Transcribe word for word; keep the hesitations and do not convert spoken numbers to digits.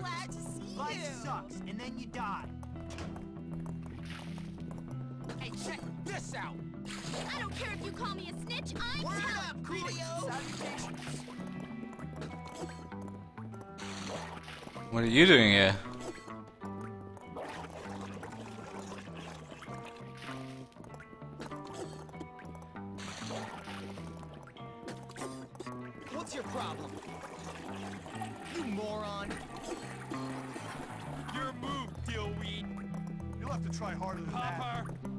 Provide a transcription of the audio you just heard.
glad to see you. Life sucks, and then you die. Hey, check this out. I don't care if you call me a snitch, I'm Word telling. up, Coolio. Salutations. What are you doing here? What's your problem? You moron. Your move, Dillweed. You'll have to try harder than that. Popper.